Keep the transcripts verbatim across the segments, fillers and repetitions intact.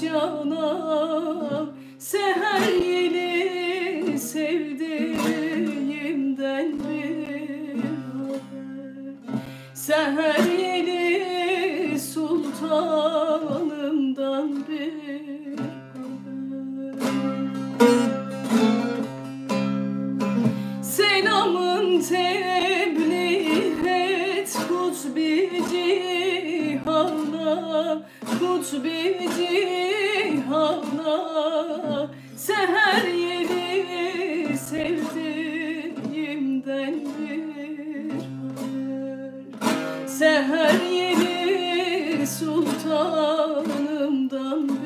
cana, seher yeli sevdiğimden bir haber. Seher yeli sultanımdan bir haber. Selamın tebliğ et kutbi cihana, kutbi cihana, seher yeli sevdiğimden bir haber. Seher yeli sultanımdan bir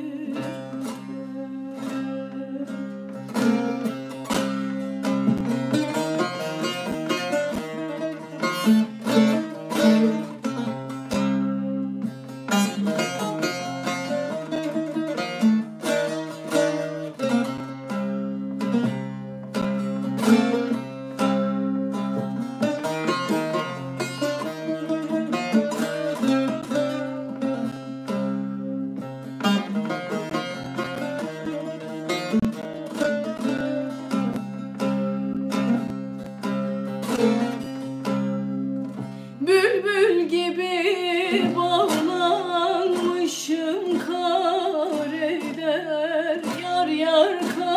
bülbül gibi bağlanmışım kareler, yar yar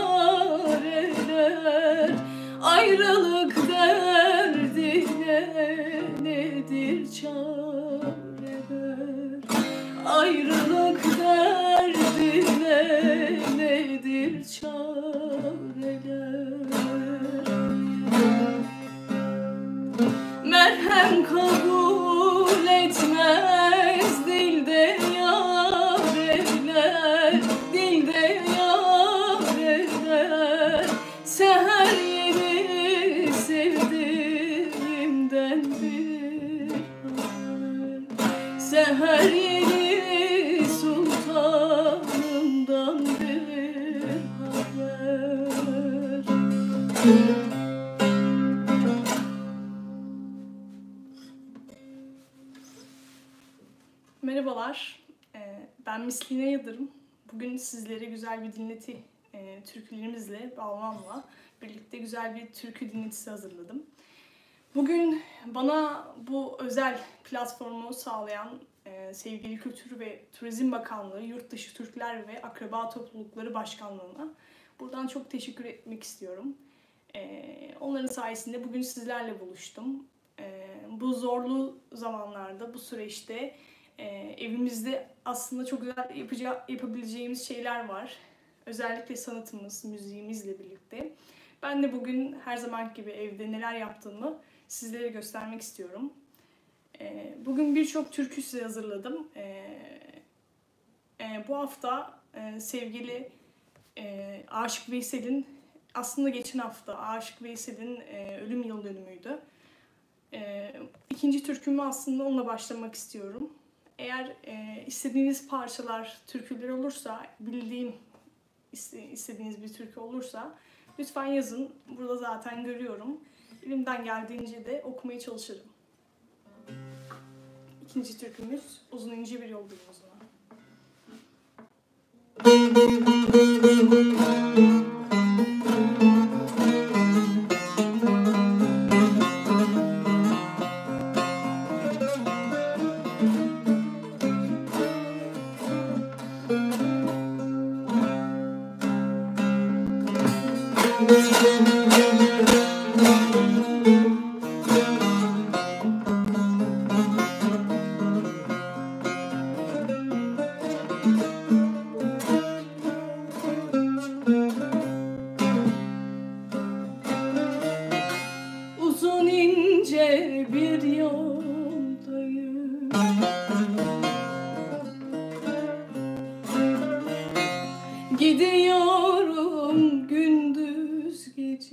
kareler. Ayrılık derdine nedir çareler? Ayrılık derdine nedir çareler? Merhem kabul etmez dilde yareler, dilde yareler. Seher yeli sevdiğimden bir haber. Seher yeli sultanımdan bir haber. Merhabalar, ben Misline Yıldırım. Bugün sizlere güzel bir dinleti türkülerimizle, bağlamamla birlikte güzel bir türkü dinletisi hazırladım. Bugün bana bu özel platformu sağlayan sevgili Kültür ve Turizm Bakanlığı, Yurtdışı Türkler ve Akraba Toplulukları Başkanlığı'na buradan çok teşekkür etmek istiyorum. Onların sayesinde bugün sizlerle buluştum. Bu zorlu zamanlarda, bu süreçte Ee, evimizde aslında çok güzel yapacağı, yapabileceğimiz şeyler var. Özellikle sanatımız, müziğimizle birlikte. Ben de bugün her zaman gibi evde neler yaptığımı sizlere göstermek istiyorum. Ee, bugün birçok türkü size hazırladım. Ee, e, bu hafta e, sevgili e, Aşık Veysel'in, aslında geçen hafta Aşık Veysel'in e, ölüm yıl dönümüydü. E, ikinci türkümü aslında onunla başlamak istiyorum. Eğer e, istediğiniz parçalar, türküler olursa, bildiğim iste, istediğiniz bir türkü olursa lütfen yazın. Burada zaten görüyorum. Elimden geldiğince de okumaya çalışırım. İkinci türkümüz Uzun İnce Bir Yol Diyeyim o zaman. Uzun ince bir yoldayım, gidiyorum gündüz gece.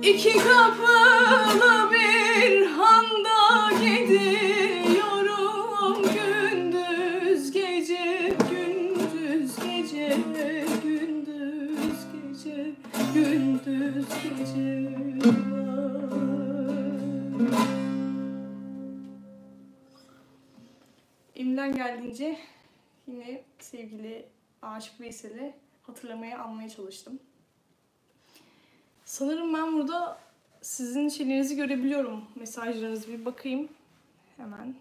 İki kapılı bir handa gidiyorum, gündüz gece, gündüz gece, gündüz gece, gündüz gece. Elimden geldiğince yine sevgili Aşık Veysel'i hatırlamaya, anmaya çalıştım. Sanırım ben burada sizin şeylerinizi görebiliyorum. Mesajlarınızı bir bakayım hemen.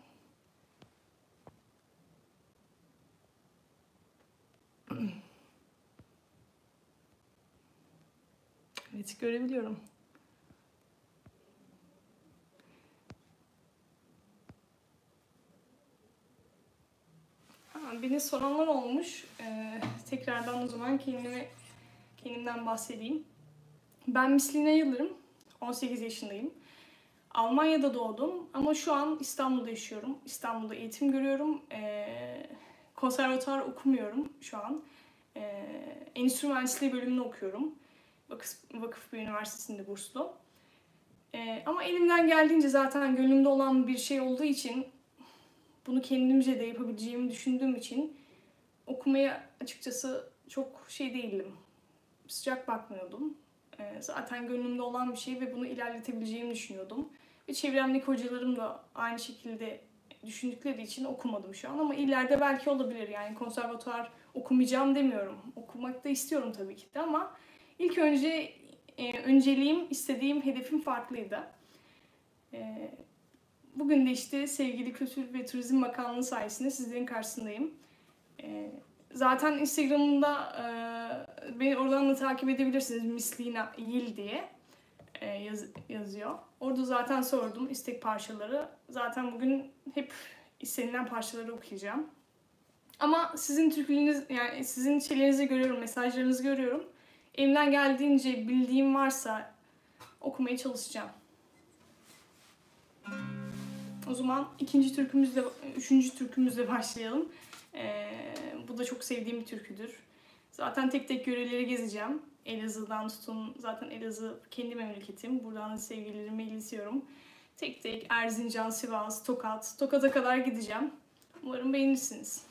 Evet, görebiliyorum. Ha, beni soranlar olmuş. Ee, tekrardan o zaman kendime, kendimden bahsedeyim. Ben Misline Yıldırım, on sekiz yaşındayım. Almanya'da doğdum ama şu an İstanbul'da yaşıyorum. İstanbul'da eğitim görüyorum. Ee, konservatuar okumuyorum şu an. Ee, Endüstri Mühendisliği bölümünü okuyorum. Vakıf, Vakıfbey Üniversitesi'nde burslu. Ee, ama elimden geldiğince zaten gönlümde olan bir şey olduğu için, bunu kendimce de yapabileceğimi düşündüğüm için okumaya açıkçası çok şey değildim. Sıcak bakmıyordum. Zaten gönlümde olan bir şey ve bunu ilerletebileceğimi düşünüyordum. Ve çevremdeki hocalarım da aynı şekilde düşündükleri için okumadım şu an. Ama ileride belki olabilir. Yani konservatuvar okumayacağım demiyorum. Okumak da istiyorum tabii ki de ama ilk önce e, önceliğim, istediğim hedefim farklıydı. E, bugün de işte sevgili Kültür ve Turizm Bakanlığı sayesinde sizlerin karşısındayım. E, Zaten Instagram'da e, beni oradan da takip edebilirsiniz. Mislina Yil diye e, yaz, yazıyor. Orada zaten sordum istek parçaları. Zaten bugün hep istenilen parçaları okuyacağım. Ama sizin türküleriniz, yani sizin şeylerinizi görüyorum, mesajlarınızı görüyorum. Elimden geldiğince bildiğim varsa okumaya çalışacağım. O zaman ikinci türkümüzle, üçüncü türkümüzle başlayalım. Ee, bu da çok sevdiğim bir türküdür. Zaten tek tek yöreleri gezeceğim. Elazığ'dan tutun, zaten Elazığ kendi memleketim. Buradan da sevgilerimi iletiyorum. Tek tek Erzincan, Sivas, Tokat, Tokat'a kadar gideceğim. Umarım beğenirsiniz.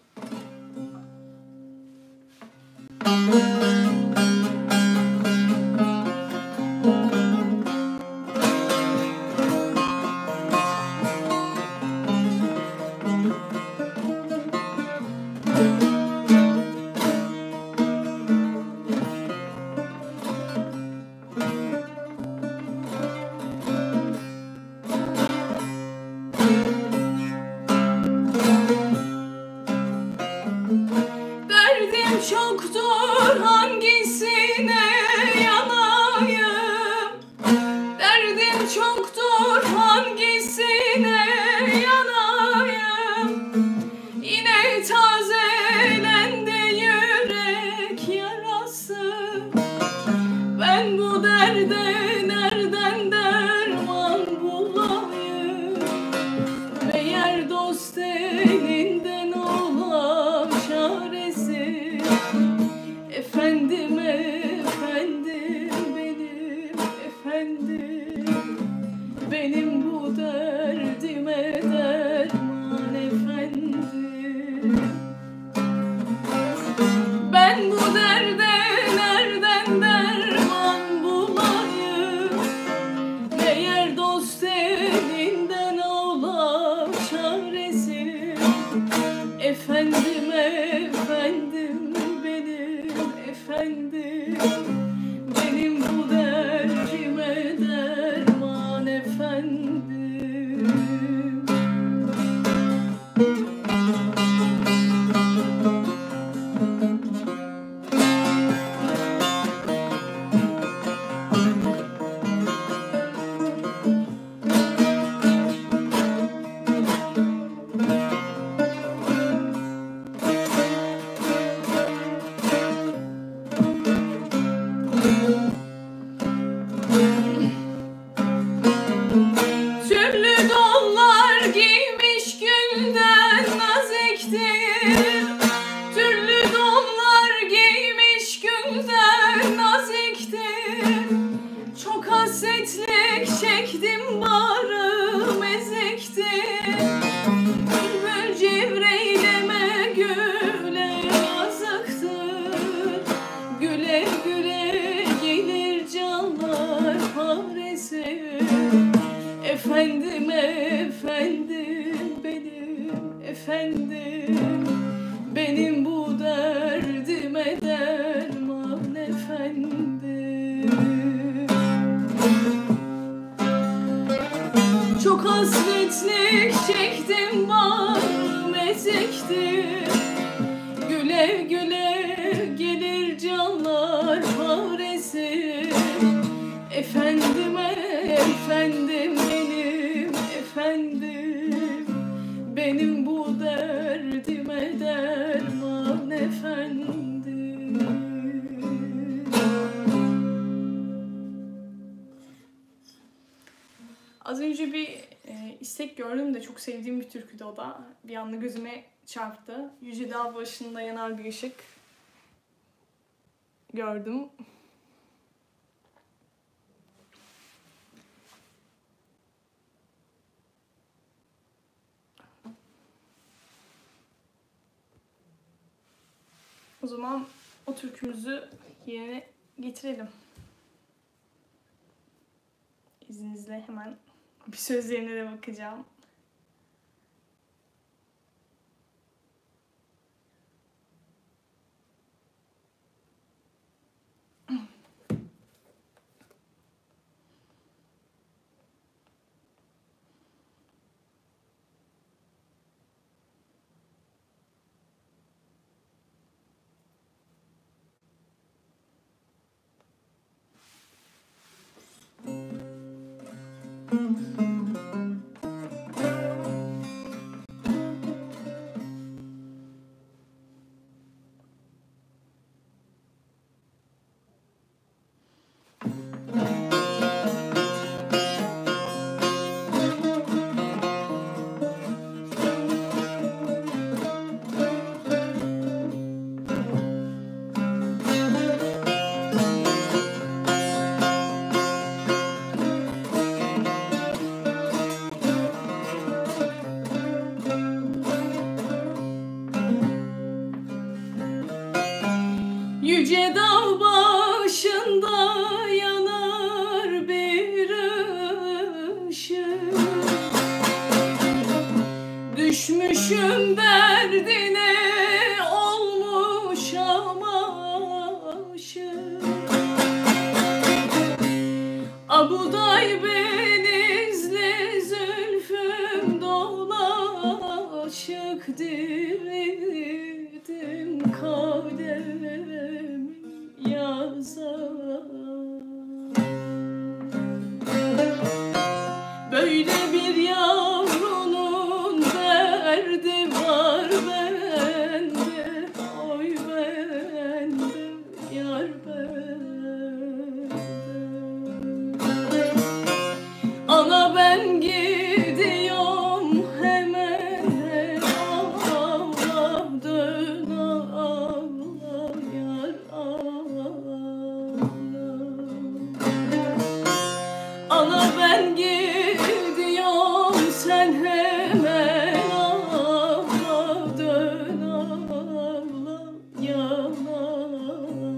Çoktur hangisine yanayım, derdim çoktur hangisine yanayım, yine tazelendi yürek yarası, ben bu derde nereden derman bulayım, meğer dost elinden olan çaresi. Efendim, efendim, benim efendim, benim bu derdime derman efendim. Ben bu derde nereden derman bulayım, çektim bağrım ezikti. Bülbül cevreyleme güle yazıktır. Güle güle gelir canlar paresi. Efendim efendim benim efendim, benim bu derdime derman efendim. Çok hasretlik çektim bağrım ezikti. Güle güle gelir canlar paresi. Efendim efendim benim efendim, benim bu derdime derman efendim. Az önce bir e, istek gördüm de çok sevdiğim bir türküdü o da. Bir anda gözüme çarptı. Yüce dağ başında yanar bir ışık gördüm. O zaman o türkümüzü yerine getirelim. İzninizle hemen bir sözlerine de bakacağım. Yüce dağ başında yanar bir ışık. Düşmüşüm derdine olmuşam aşık. Abuday benizli zülfüm dolaşık, dividim kaderimi yazar. Böyle bir yavrunun derdi var bende, oy bende, yar bende. Ana ben gidiyorum hemen, Allah dön Allah yar Allah. Ana ben gidiyorum sen hemen, Allah dön Allah yar Allah.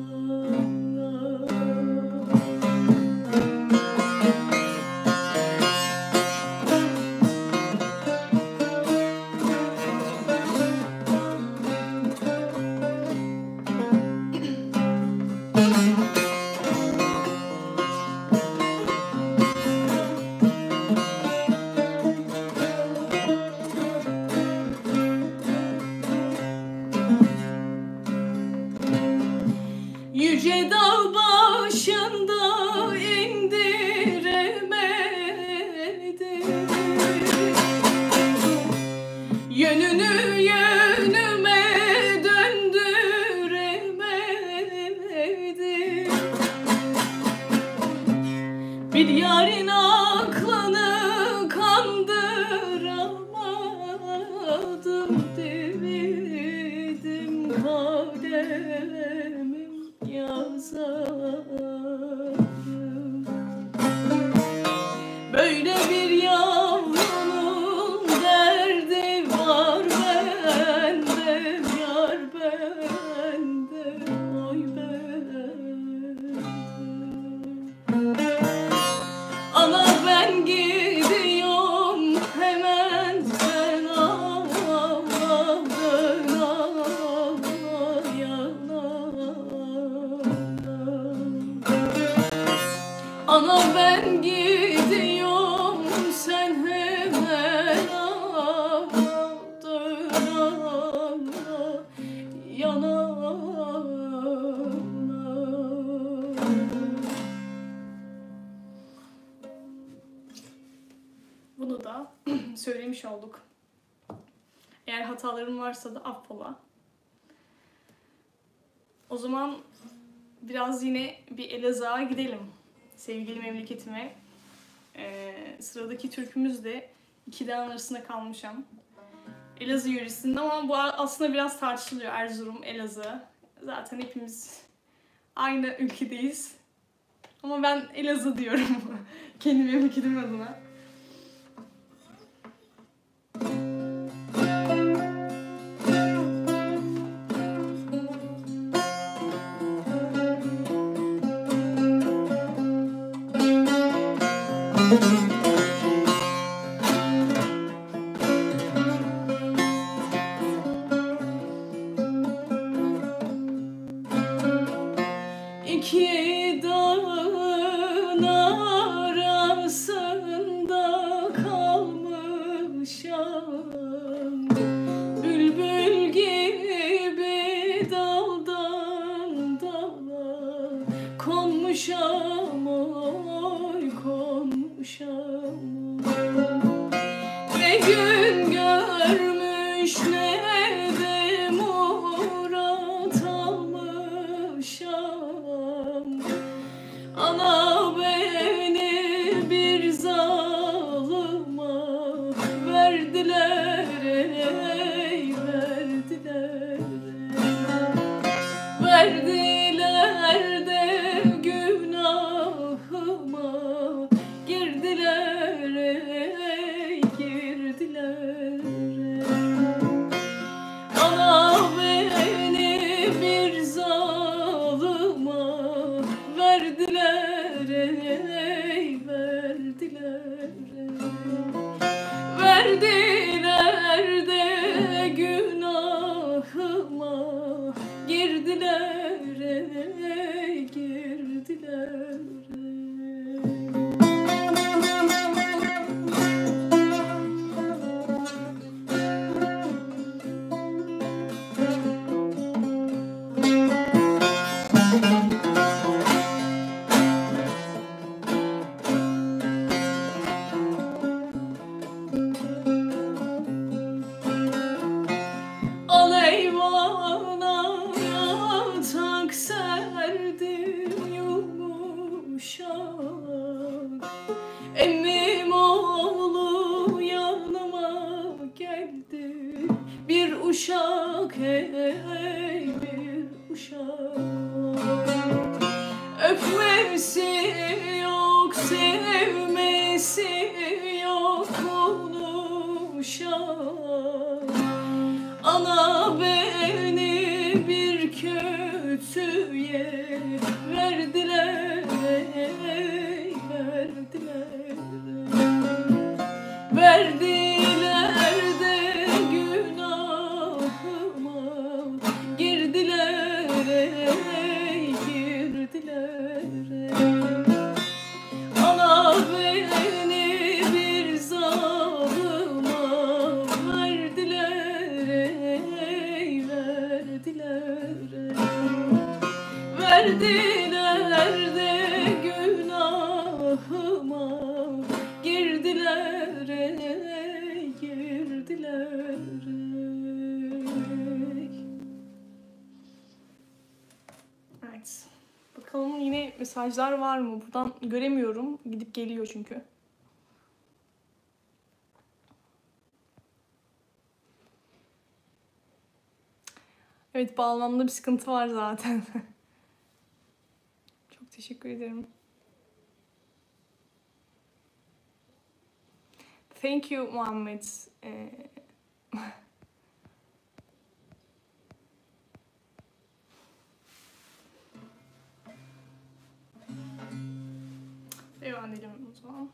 Yüce dağ başında indiremedim, yönünü yönüme döndüremedim. Bir yarın aklını kandıramadım, devirdim kaderimi yazarım. Ana ben gidiyorum, sen hemen ağla, ağla, yanağına. Bunu da söylemiş olduk. Eğer hatalarım varsa da affola. O zaman biraz yine bir Elazığ'a gidelim. Sevgili memleketime. Ee, sıradaki türkümüz de iki dağın arasında kalmışam. Elazığ yöresinde ama bu aslında biraz tartışılıyor. Erzurum, Elazığ. Zaten hepimiz aynı ülkedeyiz. Ama ben Elazığ diyorum. Kendi memleketim adına. İki dağın arasında kalmışam, bülbül gibi daldan dala konmuşam, oy konmuşam. Ne gün görmüş ne de murat almışam. Ana beni bir zalıma verdiler, ey verdiler, verdiler de günahıma girdiler, ey girdiler. Ana beni bir zalıma verdiler, ey verdiler, verdiler de günahıma girdiler, ey girdiler. Aleyvana yatak serdim yumuşak, emmim oğlu yanıma geldi, bir uşak, ey bir uşak. Öpmesi yok, sevmesi yok konuşak. Ana beni bir kötüye verdiler, ey verdiler, verdiler de günahıma girdiler, ey girdiler. Ana beni bir zalıma verdiler, ey verdiler, verdiler de günahıma girdiler, ey girdiler. Evet. Bakalım yine mesajlar var mı? Buradan göremiyorum. Gidip geliyor çünkü. Evet, bağlamda bir sıkıntı var zaten. Çok teşekkür ederim. Thank you Muhammed. Ee... Devam edelim o zaman.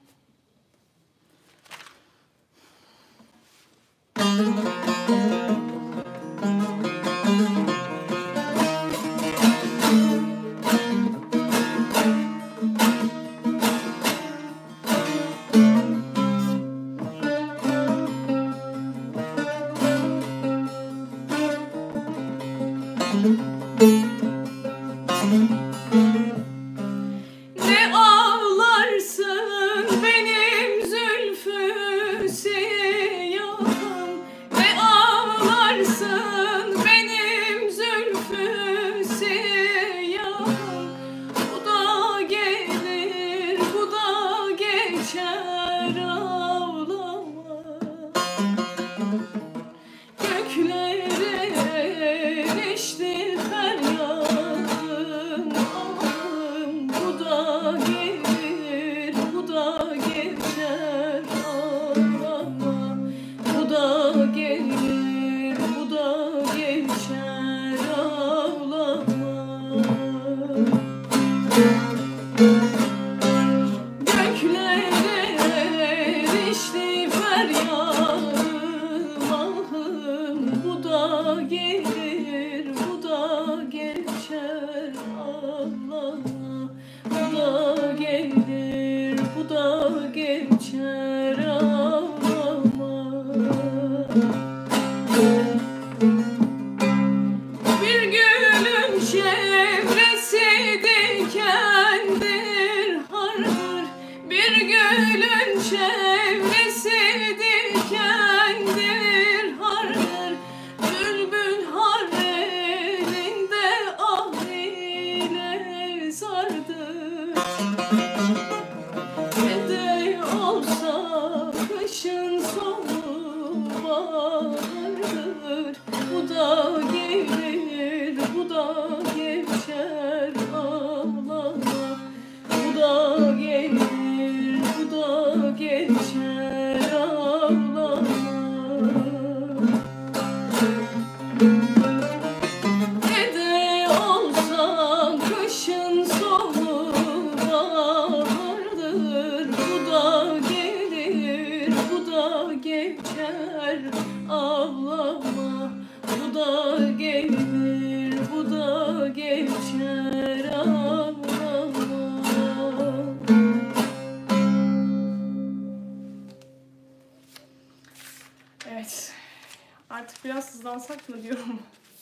Biraz hızlansak mı diyorum.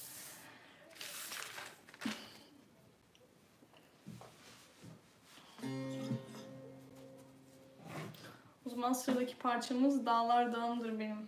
O zaman sıradaki parçamız Dağlar Dağımdır benim.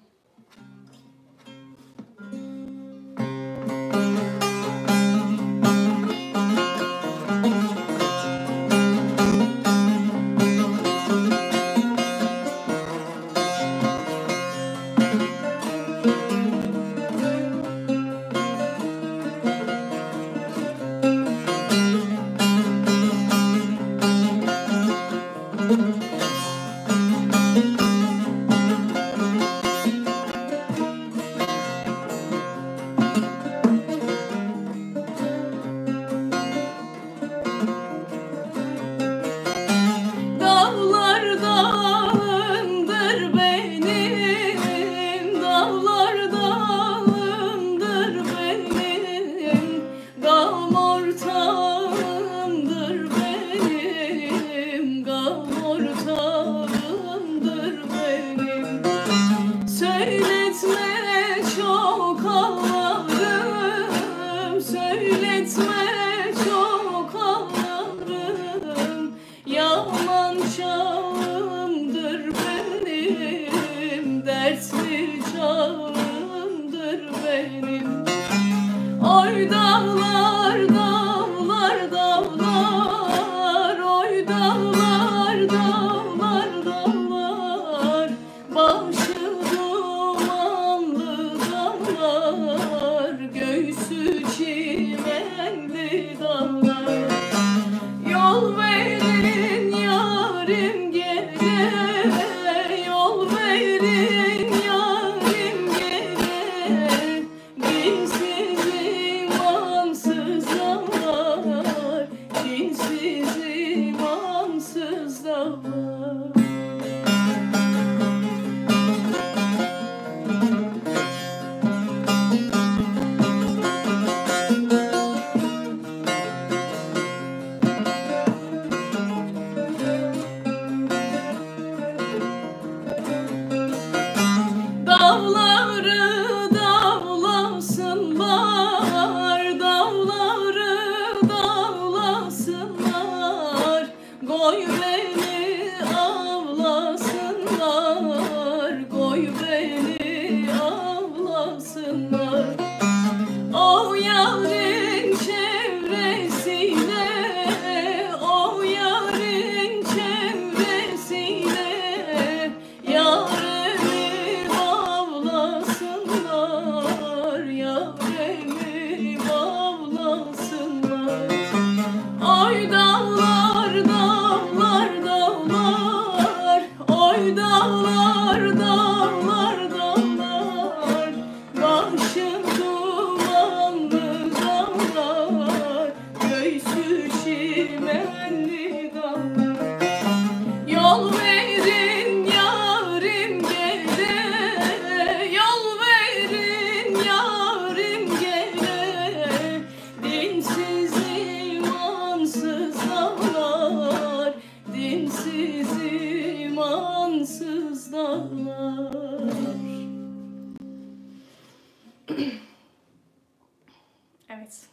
Evet.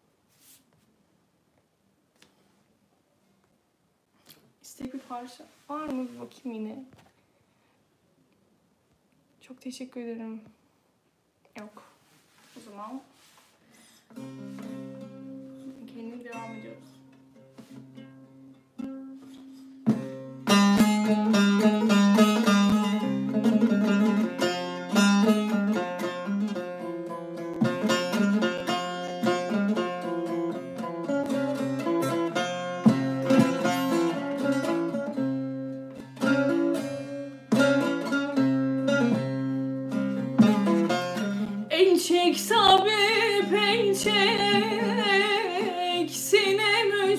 İstek bir parça var mı? Bir bakayım yine. Çok teşekkür ederim. Yok. O zaman kendine devam ediyoruz. Çek sabip el çek sinem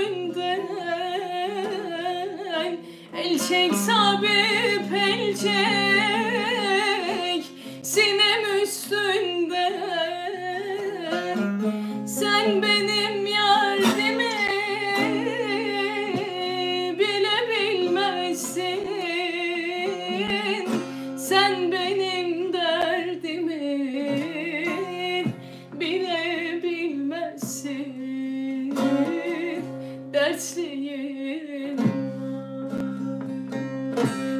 üstünden, el çek sabip el çek sinem üstünden. Sen benim yardımı bile bilmezsin, sen benim derdimi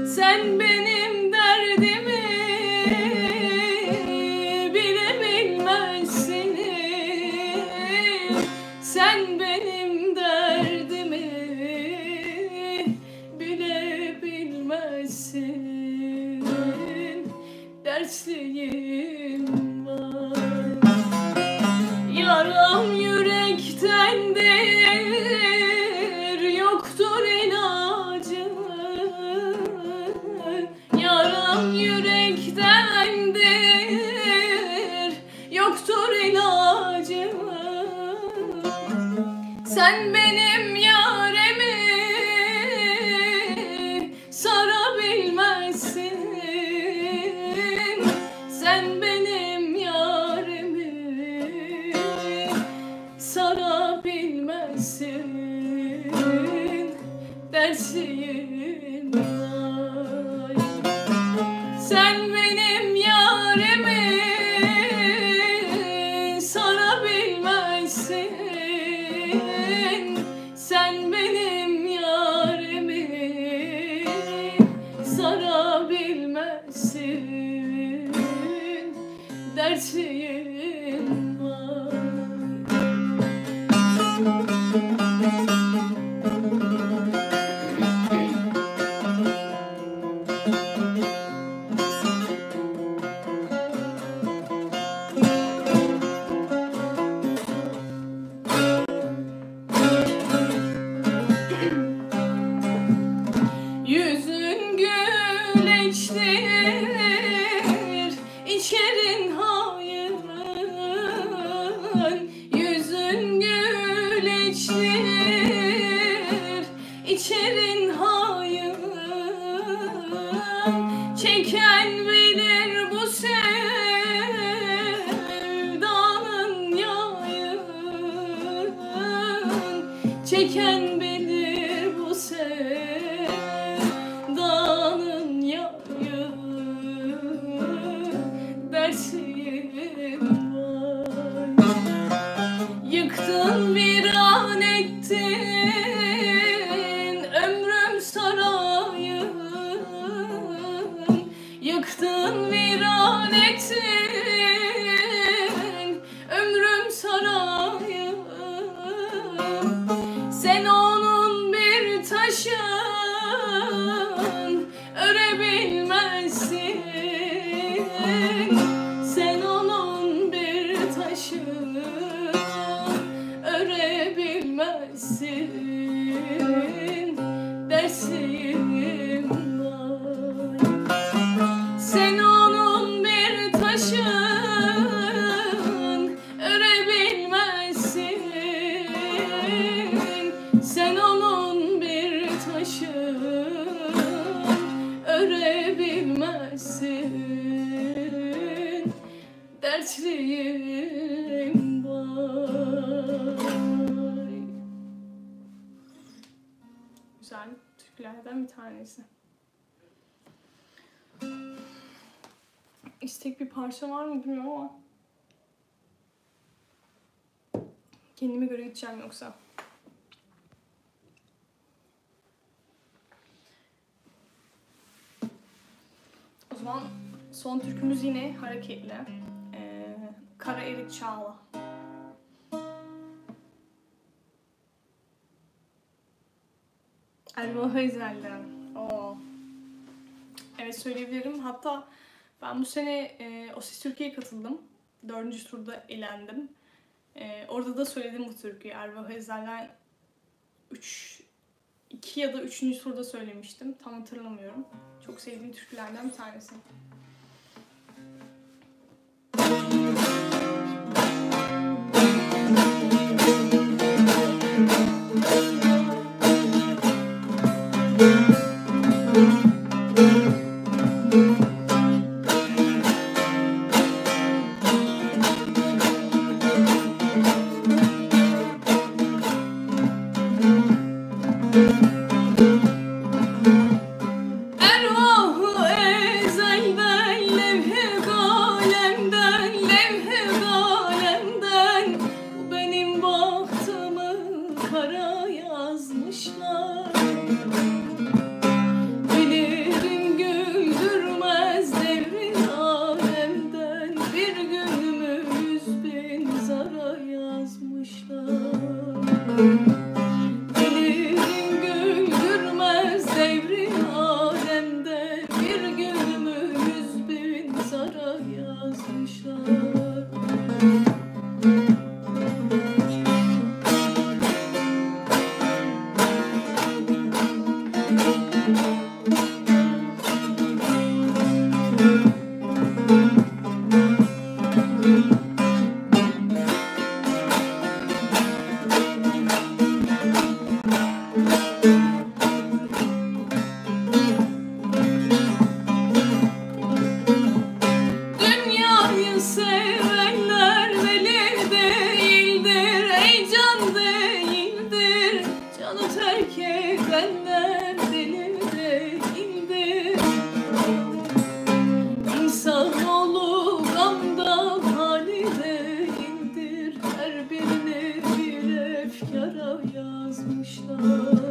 Sen benim derdimi bilebilmezsin. Sen benim derdimi bilebilmezsin. Dertliyim var. Yaram yürektendir, yoktur ilacı. Yaram yürektendir, yoktur ilacı. Sen benim yaremi sarabilmezsin. Sen benim yaremi sarabilmezsin. Dertliyim var. Sen benim yaremi sarabilmezsin. Sen benim yaremi sarabilmezsin. Dertliyim var. Yüzün güleçtir, içerin hayır. Yüzün güleçtir, içerin hayır. Çeken bilir bu sevdanın yayın. Çeken bilir bu sevdanın yayın. Dertliyim var. Yıktın viran ettin ömrüm sarayın. Yıktın viran ettin ömrüm sarayın. Sen onun bir taşın örebilmezsin. Sen onun bir taşın örebilmezsin. Dertliyim var. Sen onun bir taşın örebilmezsin. Sen onun bir taşın örebilmezsin. Dertliyim var. Güzel türkülerden bir tanesi. İstek bir parça var mı bilmiyorum ama kendime göre gideceğim yoksa. O zaman son türkümüz yine hareketli. Ee, Kara Erik Çağla. Erva Hözel'den. Oo. Evet söyleyebilirim. Hatta ben bu sene e, O Ses Türkiye'ye katıldım. Dördüncü turda elendim. E, orada da söyledim bu türküyü. Erva Hözel'den üç, iki ya da üçüncü turda söylemiştim. Tam hatırlamıyorum. Çok sevdiğim türkülerden bir tanesi. Kara yazmışlar. Benim Dünyayı sevenler deli değildir, ey can değildir. Canı terk edenler deli değildir. İnsanoğlu gamdan hali değildir. Her birini bir efkara yazmışlar.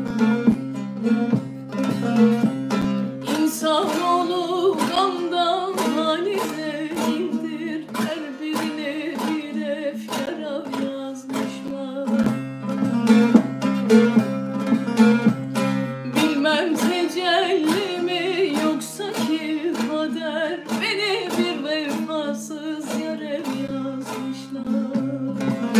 İnsanoğlu gamdan hali değildir. Her birini bir efkara yazmışlar. Bilmem tecelli mi yoksa ki kader, beni bir vefasız yere yazmışlar.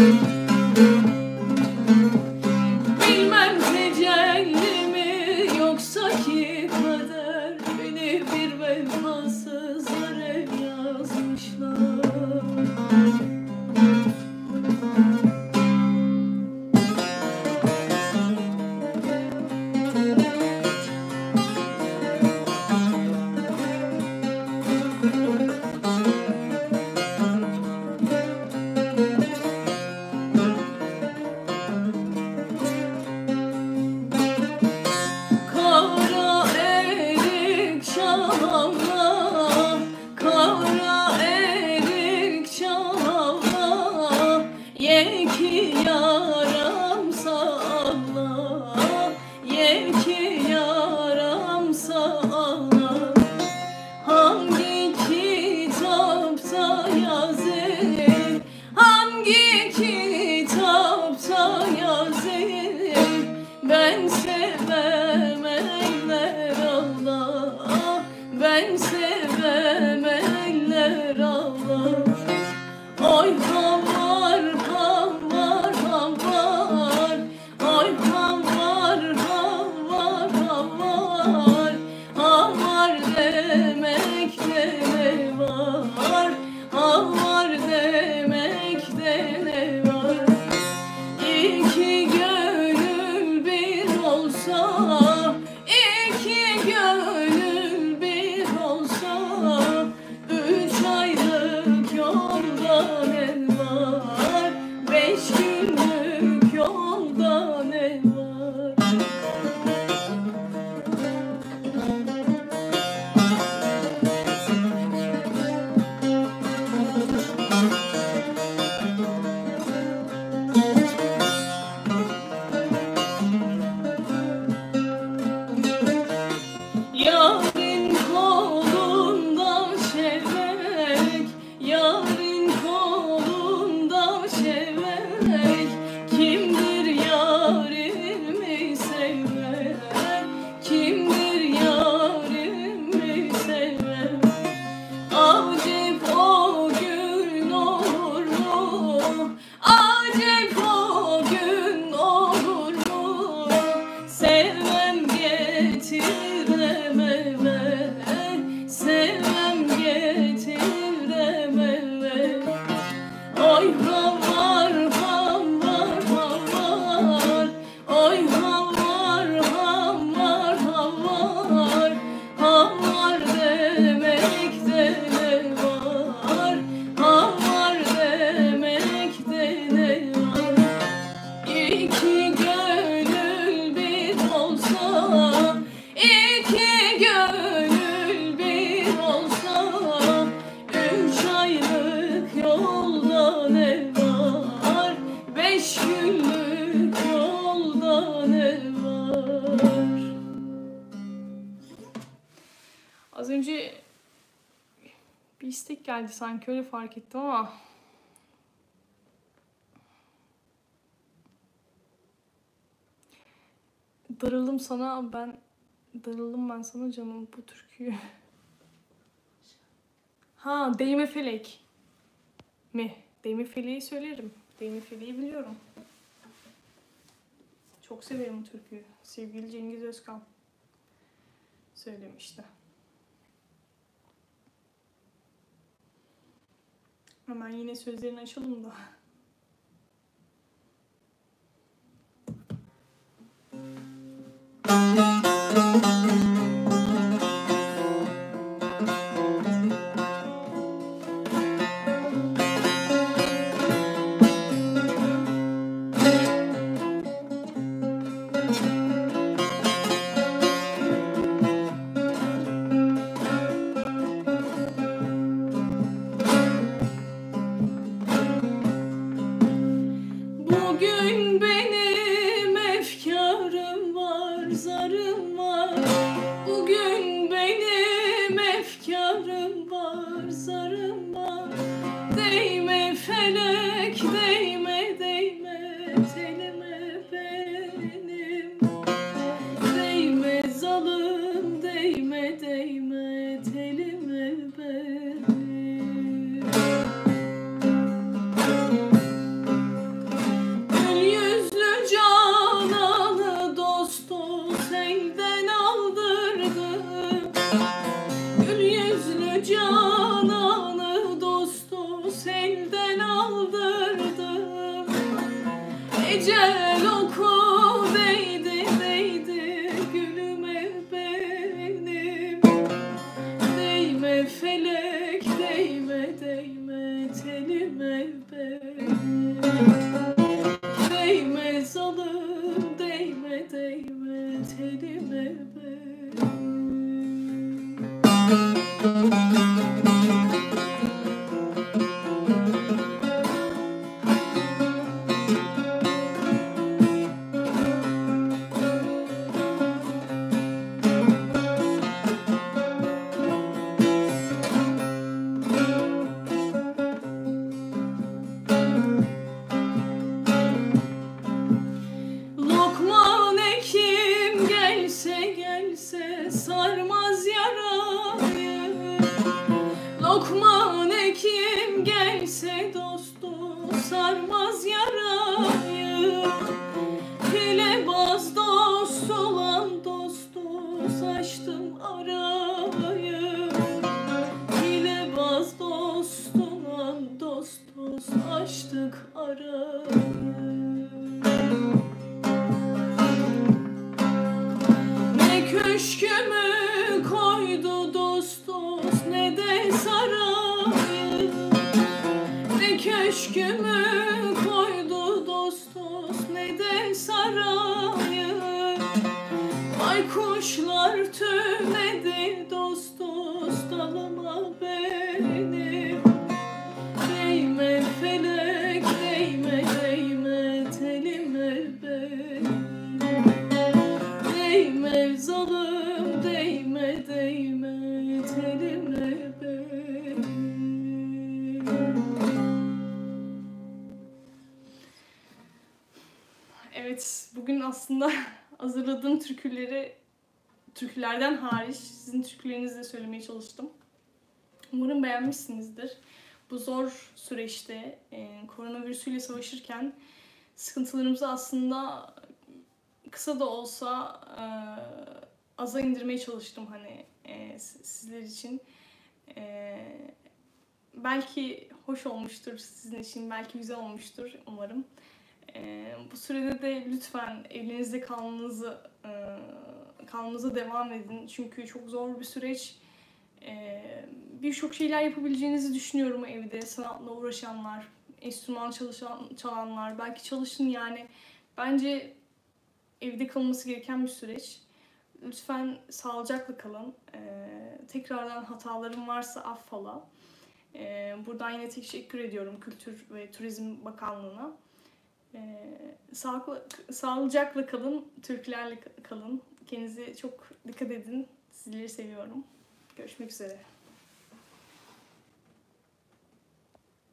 Bilmem tecelli mi yoksa ki kader, beni bir vefasız yere yazmışlar. Kara erik çalala, kara erik çalala, ye ki yaram salla, ye ki yaram salla. Hangi kitapta yazır, hangi kitapta yazır, ben sevmem eller Allah, ben sevmem eller Allah. Oy havar havar havar, oy havar havar havar, havar demekte ne var, havar demekte ne var. İki gönül bir olsa, iki gönül bir olsa, üç aylık yolda ne var, beş günlük yolda ne var. Yarın kolunda şevek, yarın kolunda şevek, kimdir yarimi seven, kimdir yarimi seven. Acep o gün olur mu, acep o gün olur mu, sevmem getirem eve, sevmem getirem eve. Oy havar havar havar, oy havar havar havar, havar demekte ne var, havar demekte ne var. İki gönül bir olsa, iki gönül bir olsa, üç aylık yolda ne var, beş günlük yolda ne var. Az önce bir istek geldi sanki, öyle fark ettim ama darıldım sana ben, darıldım ben sana canım bu türküyü. Ha, Değme Felek mi? Değme Felek'i söylerim. Değme Felek'i biliyorum. Çok severim bu türküyü. Sevgili Cengiz Özkan. söylemişti. Hemen yine sözlerini açalım da. Bugün benim efkarım var, zarım var. Bugün benim efkarım var, zarım var. Değme felek, değme, değme telime benim. Değme zalim, değme, değme telime benim. Cananı dostu selden aldırdım. Ecel oku değdi değdi gülüme benim. Değme felek, değme, değme telime benim. Değme zalim, değme, değme telime benim. Lokman Hekim gelse gelse sarmaz yarayı. Lokman Hekim gelse dostu sarmaz yarayı. Hilebaz dost olan dostu açtım arayı. Hilebaz dost olan dostu açtık arayı. Köşkümü koydu dost dost ne de sarayı. Ne köşkümü koydu dost dost ne de sarayı. Baykuşlar tümledi dost dost dalıma benim. Değme felek, değme, değme telime benim. Değme zalim, değme, değme telime benim. Evet, bugün aslında hazırladığım türküleri, türkülerden hariç sizin türkülerinizi de söylemeye çalıştım. Umarım beğenmişsinizdir. Bu zor süreçte e, koronavirüsüyle savaşırken sıkıntılarımızı aslında kısa da olsa e, aza indirmeye çalıştım hani e, sizler için. E, belki hoş olmuştur sizin için, belki güzel olmuştur umarım. E, bu sürede de lütfen evinizde kalmanızı e, kalmanıza devam edin. Çünkü çok zor bir süreç. E, Birçok şeyler yapabileceğinizi düşünüyorum evde. Sanatla uğraşanlar, enstrüman çalışan, çalanlar, belki çalışın yani. Bence evde kalınması gereken bir süreç. Lütfen sağlıcakla kalın. Ee, tekrardan hatalarım varsa affola. Ee, buradan yine teşekkür ediyorum Kültür ve Turizm Bakanlığı'na. Ee, sağlıklı, sağlıcakla kalın, türkülerle kalın. Kendinize çok dikkat edin. Sizleri seviyorum. Görüşmek üzere.